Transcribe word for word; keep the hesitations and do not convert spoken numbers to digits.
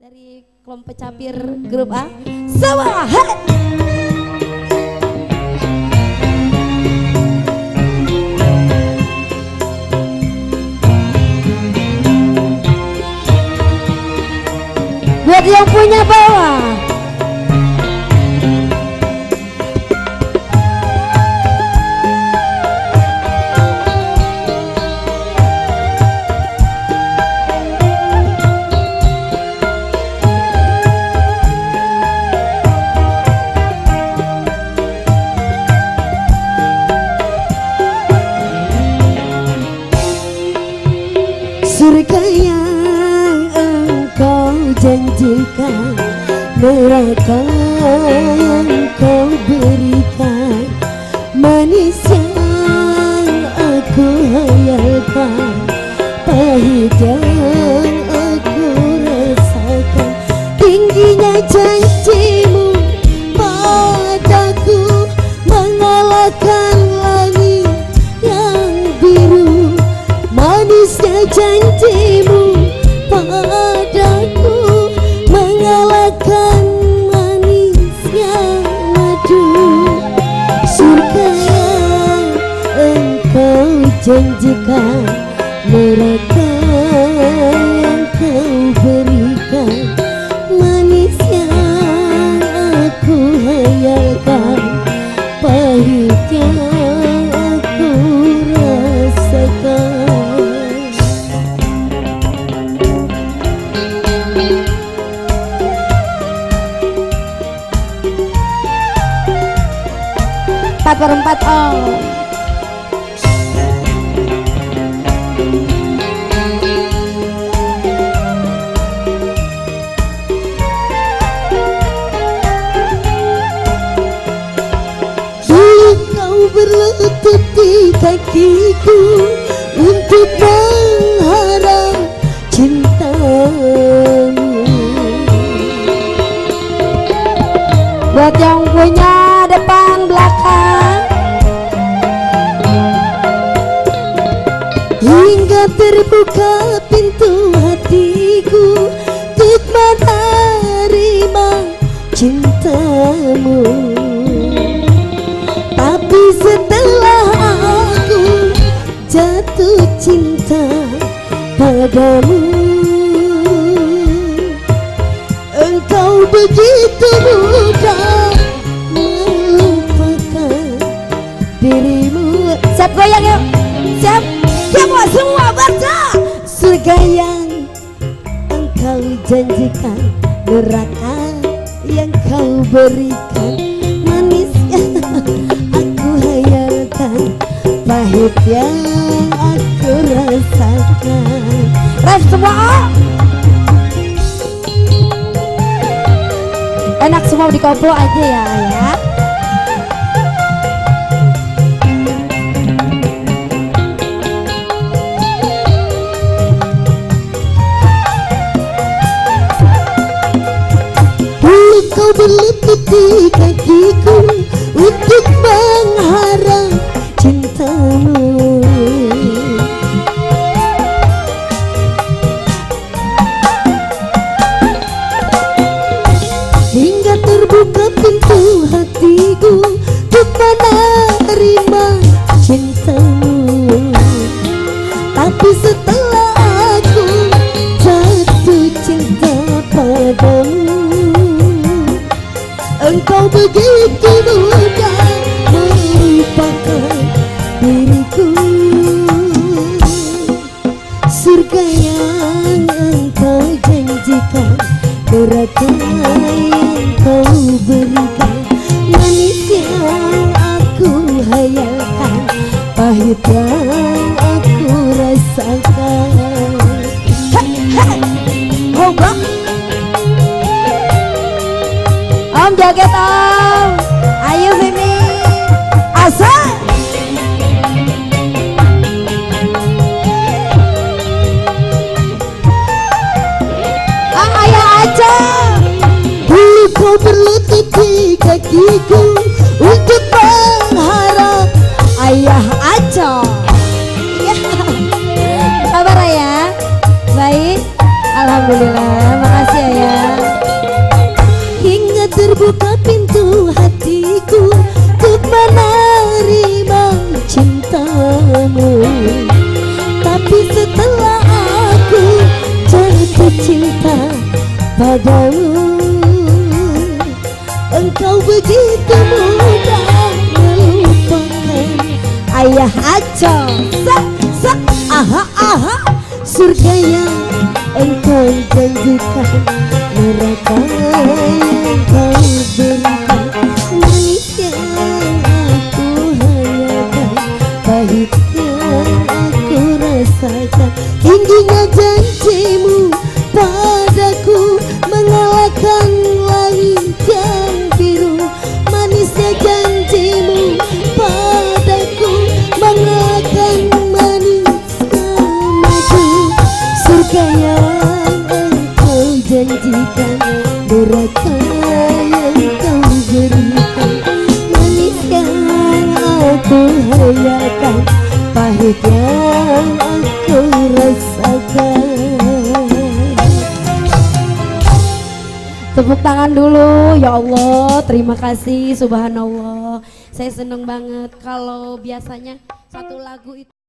dari kelompok capir grup A. Semua hey! Buat yang punya bawah. Surga yang engkau janjikan, neraka yang kau berikan, manis yang aku hayalkan, pahit yang aku rasakan. Tingginya janjimu padaku mengalahkan langit yang biru, manisnya janjimu padaku mengalahkan manis yang madu. Surga yang engkau janjikan, neraka yang kau berikan, manis yang aku hayalkan, pahit yang aku rasakan. Empat per empat oh. Dulu kau berlutut di kakiku untuk mengharap cintamu. Buat yang punya depan belakang, hingga terbuka pintu hatiku untuk menerima cintamu. Tapi setelah aku jatuh cinta padamu, engkau begitu mudah melupakan dirimu. Siap goyang yuk, siap, semua semua baca. Surga yang engkau janjikan, neraka yang kau berikan, manis yang aku hayalkan, pahit yang aku rasakan. Ref semua enak semua di koplo aja ya ya. Dulu kau berlutut di kakiku untuk mengharap cintamu. Hingga terbuka pintu hatiku untuk menerima cintamu. Tapi setelah aku jatuh cinta padamu, engkau begitu mudah melupakan diriku. Surga yang engkau janjikan, neraka yang kau berikan, manis yang aku hayalkan, pahit yang aku rasakan. Hei, hei, hoba. Om joget om, ayo sini, asal. Ah, ayah aja. Dulu kau berlutut di kakiku untuk mengharap ayah aja. Ya. Kabar ya? Baik, alhamdulillah. Makasih ya. ayah aco sa sa aha aha surga yang engkau janjikan, neraka yang kau berikan, manis yang aku hayalkan, pahit yang aku rasakan, tingginya janjimu padaku mengalahkan langit yang biru, manisnya janjimu padaku mengalahkan manisnya madu, surga yang engkau janjikan, neraka yang kau berikan, manis yang aku hayalkan, pahit yang aku rasakan. Tepuk tangan dulu, ya Allah, terima kasih, subhanallah. Saya seneng banget kalau biasanya satu lagu itu